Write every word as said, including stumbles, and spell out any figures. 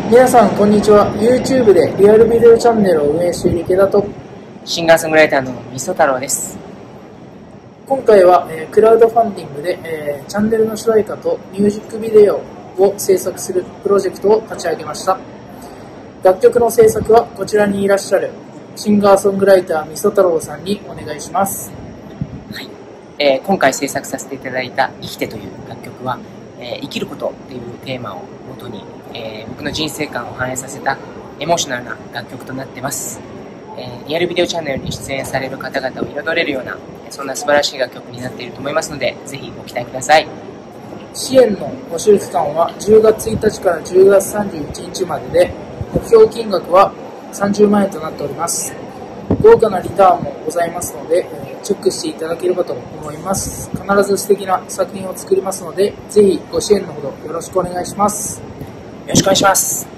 皆さんこんにちは。 YouTube でリアルビデオチャンネルを運営している池田と、 シンガーソングライターのみそ太郎です。 今回は、えー、クラウドファンディングで、えー、チャンネルの主題歌とミュージックビデオを制作するプロジェクトを立ち上げました。楽曲の制作はこちらにいらっしゃるシンガーソングライターみそ太郎さんにお願いします。 はい、えー、今回制作させていただいた生きてという楽曲は、えー、生きることというテーマをもとに、えー、僕の人生観を反映させたエモーショナルな楽曲となっています。えー、リアルビデオチャンネルに出演される方々を彩れるような、そんな素晴らしい楽曲になっていると思いますので、ぜひご期待ください。 支援の募集期間はじゅうがつついたちからじゅうがつさんじゅういちにちまでで、目標金額はさんじゅうまんえんとなっております。豪華なリターンもございますので、チェックしていただければと思います。必ず素敵な作品を作りますので、ぜひご支援のほどよろしくお願いします。 よろしくお願いします。